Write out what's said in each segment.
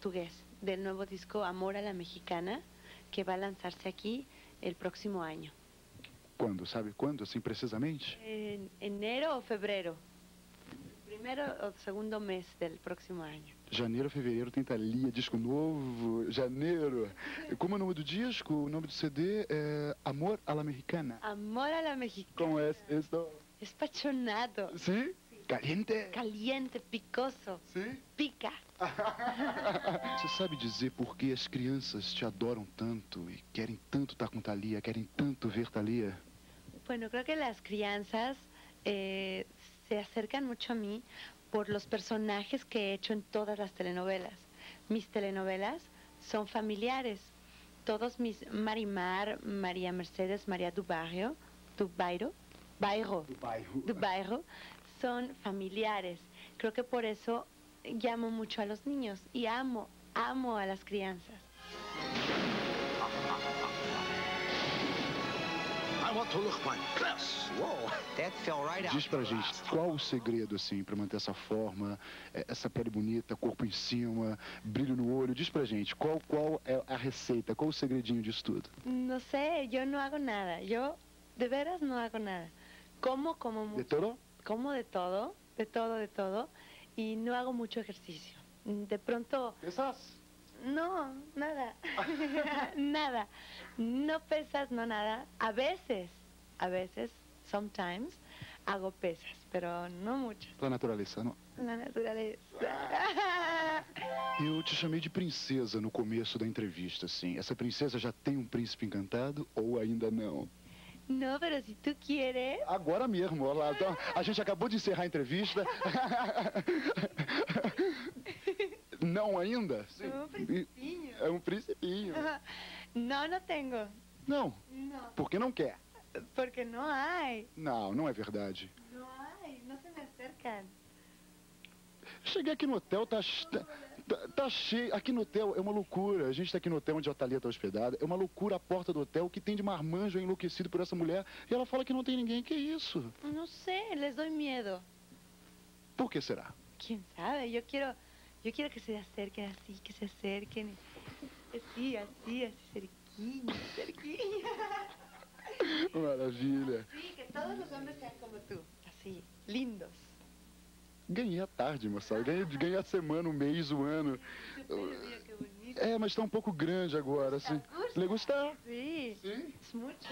portugués del nuevo disco Amor a la Mexicana, que va a lanzarse aquí el próximo año. Quando? Sabe quando, assim, precisamente? En enero o febrero. Primero o segundo mes del próximo año. Janeiro, fevereiro tem Thalia, disco novo, janeiro. Como é o nome do disco? O nome do CD é Amor a la Mexicana. Amor a la Mexicana. Como é isso? Espasionado. Sim? Caliente? Caliente, picoso. Sim? Pica. Você sabe dizer por que as crianças te adoram tanto e querem tanto estar com Thalia, querem tanto ver Thalia? Bueno, creo que las crianzas se acercan mucho a mí por los personajes que he hecho en todas las telenovelas. Mis telenovelas son familiares. Todos mis Marimar, María Mercedes, María do Bairro, son familiares. Creo que por eso llamo mucho a los niños y amo a las crianças. Diz pra gente, qual o segredo, assim, pra manter essa forma, essa pele bonita, corpo em cima, brilho no olho? Diz pra gente, qual é a receita, qual o segredinho disso tudo? No sé, yo no hago nada. Yo, de veras, no hago nada. Como mucho. ¿De todo? Como de todo, y no hago mucho ejercicio. De pronto... ¿Pesas? No, nada. Nada. No pesas, no nada. A veces, sometimes, hago pesas, pero no muchas. La natureza, não? La naturaleza. Eu te chamei de princesa no começo da entrevista, assim. Essa princesa já tem um príncipe encantado ou ainda não? No, pero si tú quieres... Agora mesmo, olha lá. Então, a gente acabou de encerrar a entrevista. Não ainda? Sim. Um principinho. É um principinho. No, no tengo. Não? No. Porque não quer? Porque no hay. Não, não é verdade. No hay, no se me acercan. Cheguei aqui no hotel, tá cheio. Aqui no hotel é uma loucura. A gente tá aqui no hotel onde a Thalia tá hospedada. É uma loucura a porta do hotel. O que tem de marmanjo enlouquecido por essa mulher. E ela fala que não tem ninguém. Que isso? No sé, les doy miedo. Por que será? ¿Quién sabe? Yo quiero que se acerquen así, que se acerquen. Así, cerquinha. Maravilha. Sí, que todos los hombres sean como tú. Así, lindos. Ganhei a tarde, moçada. Ganhei a semana, o mês, o ano. Qué bonito. É, mas tá um pouco grande agora, assim. Gusta? Le gusta? Sí, Sim? es mucho.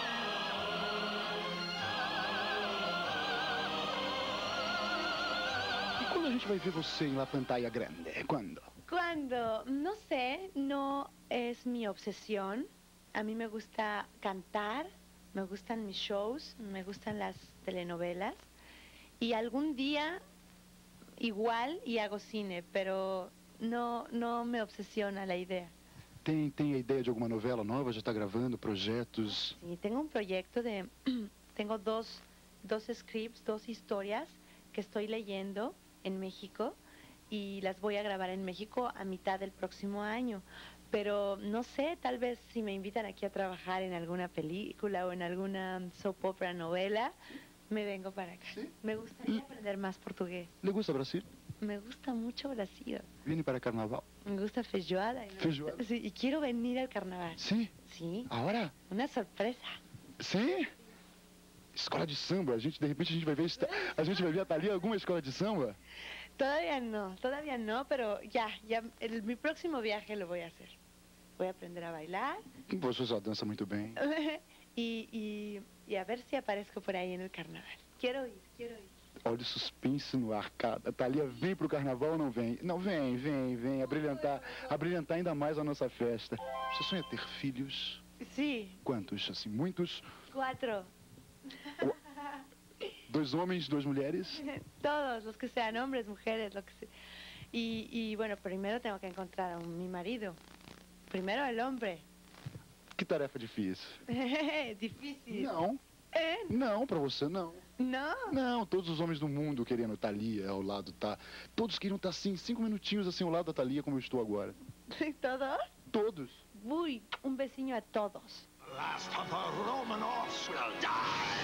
E quando a gente vai ver você em La Pantalla Grande? Quando? Cuando, no sé, no es mi obsesión. A mí me gusta cantar, me gustan mis shows, me gustan las telenovelas. Y algún día igual y hago cine, pero no me obsesiona la idea. Tem a ideia de alguma novela nova? Já está gravando projetos? Sí, tengo un proyecto de... tengo dos scripts, dos historias que estoy leyendo en México y las voy a grabar en México a mitad del próximo año. Pero no sé, tal vez si me invitan aquí a trabajar en alguna película o en alguna soap opera novela, me vengo para acá. ¿Sí? Me gustaría aprender más portugués. Le gusta Brasil? Me gusta mucho Brasil. Viene para carnaval? Me gusta feijoada. Feijoada? Sí, y quiero venir al carnaval. Sim? Sí. Agora? Una sorpresa. Sim? Escola de samba, de repente a gente vai ver a Thalia em alguma escola de samba? Todavía no, pero ya, mi próximo viaje lo voy a hacer. Voy a aprender a bailar. Você já dança muito bem. y a ver si aparezco por ahí en el carnaval. Quiero ir. Olha o suspense no ar, cara. A Thalia vem pro carnaval ou não vem? Não, vem. A brilhantar ainda mais a nossa festa. Você sonha ter filhos? Sí. Quantos? Assim, muitos? 4. 2 homens, 2 mulheres? Todos, los que sean hombres, mujeres, lo que sea. Y bueno, primero tengo que encontrar a mi marido. Primero el hombre. Que tarefa difícil. Difícil. Não. É? Não, pra você não. Não? Não, todos os homens do mundo querendo Thalia ao lado, tá? Todos queriam estar assim, 5 minutinhos assim ao lado da Thalia, como eu estou agora. ¿Todos? Todos. Uy, un besinho a todos. Last of the Romanovs will die.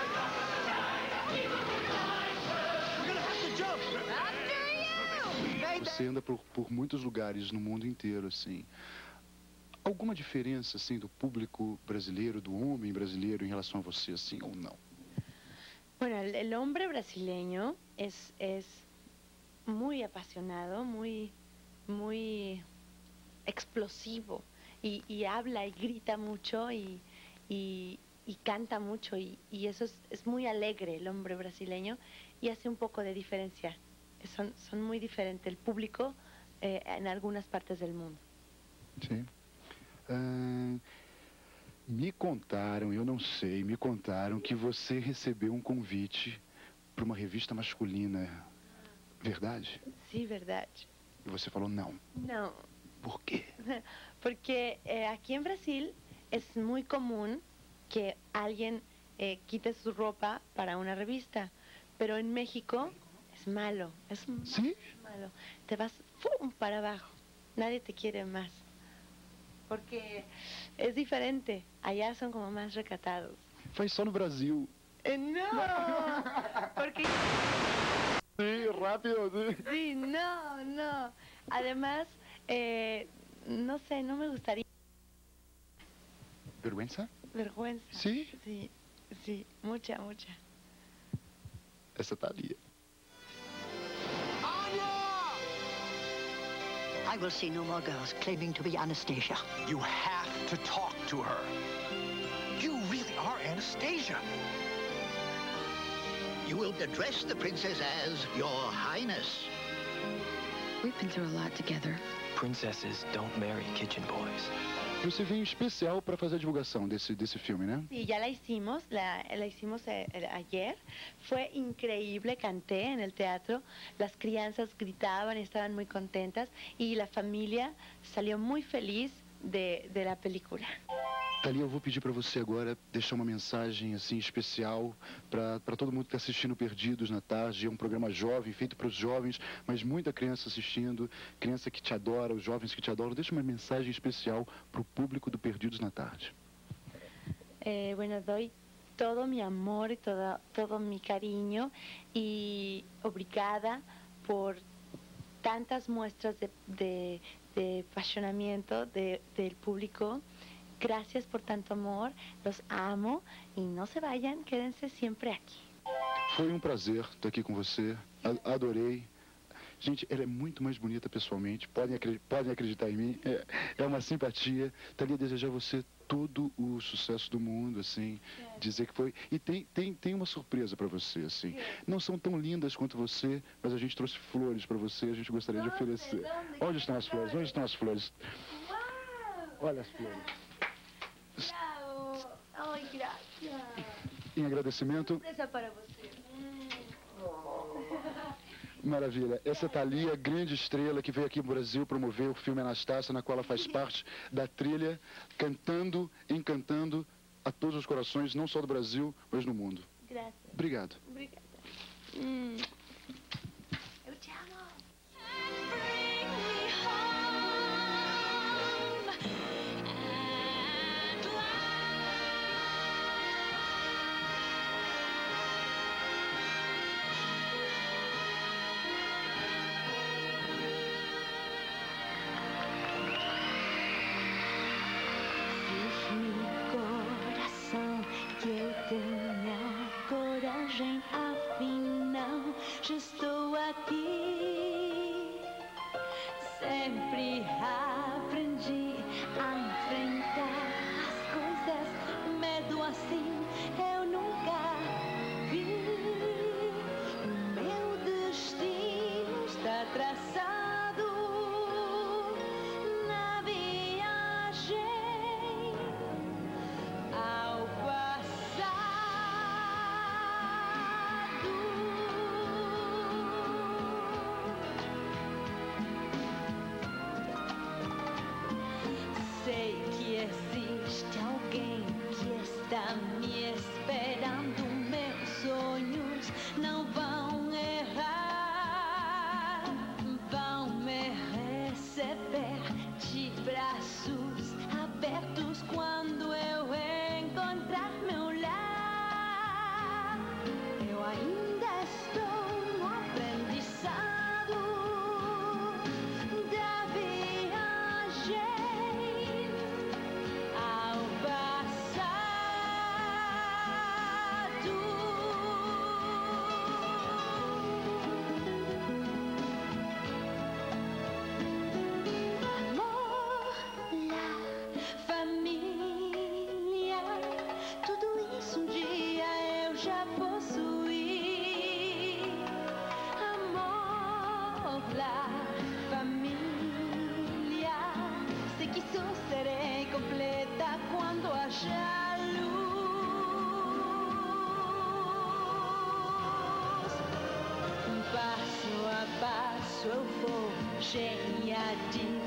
We're gonna have to jump. After you! Você anda por muitos lugares no mundo inteiro, assim. Alguma diferença, assim, do público brasileiro, do homem brasileiro em relação a você, assim, ou não? Bueno, el hombre brasileño es muy apasionado, muy explosivo y habla y grita mucho y canta mucho y eso es muy alegre el hombre brasileño y hace un poco de diferencia. Son muy diferentes el público en algunas partes del mundo. Sim. Me contaram, eu não sei, me contaram que você recebeu um convite para uma revista masculina. Verdade? Sí, verdad. E você falou não. No, Por quê? porque aquí en Brasil es muy común que alguien quite su ropa para una revista, pero en México es malo, es muy Sim? malo. Te vas ¡fum! Para abajo, nadie te quiere más, porque es diferente, allá son como más recatados. Faz só no Brasil. No, porque Sim, rápido. sí, no. Además, no sé, no me gustaría Vergüenza? vergüenza. Sim? Sí, mucha. Essa tá ali. I will see no more girls claiming to be Anastasia. You have to talk to her. You really are Anastasia. You will address the princess as Your Highness. We've been through a lot together. Princesses don't marry kitchen boys. Você veio especial para fazer a divulgação desse filme, né? Sí, ya la hicimos ayer. Fue increíble, canté en el teatro. Las crianzas gritaban, estaban muy contentas y la familia salió muy feliz de la película. Thalia, eu vou pedir para você agora deixar uma mensagem assim especial para todo mundo que está assistindo Perdidos na Tarde. É um programa jovem, feito para os jovens, mas muita criança assistindo, criança que te adora, os jovens que te adoram. Deixa uma mensagem especial para o público do Perdidos na Tarde. Bueno, doy todo mi amor y todo mi cariño y obrigada por tantas muestras de apasionamiento del público. Gracias por tanto amor, los amo y no se vayan, quédense siempre aquí. Foi um prazer estar aqui com você, adorei. Gente, ela é muito mais bonita pessoalmente, podem acreditar em mim, é uma simpatia. Thalia, desejar a você todo o sucesso do mundo, assim, dizer que foi... E tem uma surpresa para você, assim. Não são tão lindas quanto você, mas a gente trouxe flores para você, a gente gostaria de oferecer. Onde estão as flores? Onde estão as flores? Olha as flores. Bravo. Ay, gracias. Em agradecimento, Sorpresa para você. maravilha. Essa é Thalia, grande estrela que veio aqui no Brasil promover o filme Anastácia, na qual ela faz parte da trilha, cantando, encantando a todos os corações, não só do Brasil, mas no mundo. Gracias. Obrigado. Obrigada. Eu te amo. Que eu tenha coragem, afinal já estou aqui. Sempre aprendi a enfrentar as coisas, medo assim eu nunca vi. O meu destino está traçado na viagem ao passado. Sei Aladdin.